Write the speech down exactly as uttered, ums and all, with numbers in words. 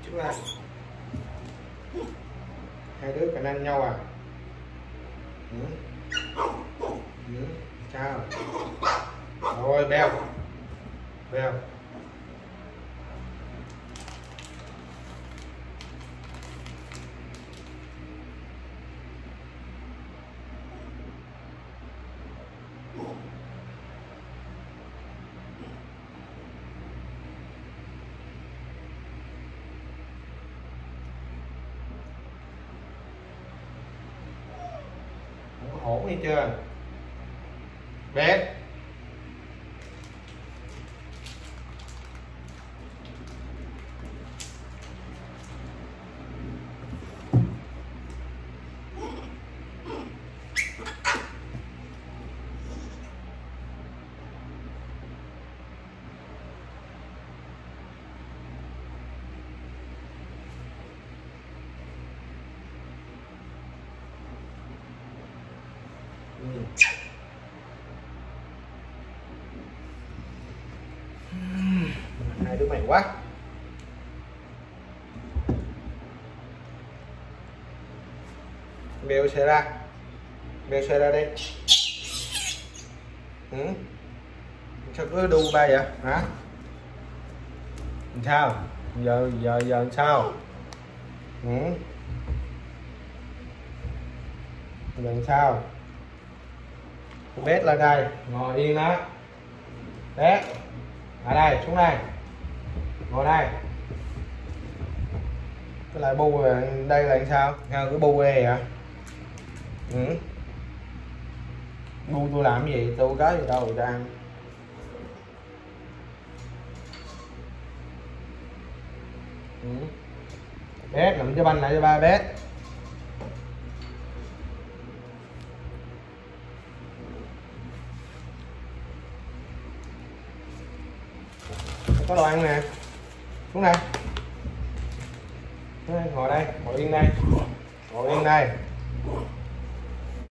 Xuống đây. Hai đứa cạnh anh nhau à? Ừ. Ừ. Sao? Rồi beo. Beo. Không có hổn nghe chưa? Bét. Ừ. Hai đứa mày quá. Bèo xe ra. Bèo xe ra đi. Ừ. Sao cứ đu ba vậy hả? Sao giờ giờ giờ sao? Ừ. Giờ sao? Bét lên đây, ngồi yên đó. Bét ở đây, xuống đây, ngồi đây. Cái lại bu rồi, đây là sao? Sao cái bu đây vậy? Ừ. Bu tôi làm cái gì? Tôi có gì đâu người ta ăn. Ừ. Bét làm cho banh lại cho ba Bét. Có đồ ăn nè. Xuống đây. Ngồi đây, ngồi yên đây. Ngồi yên đây.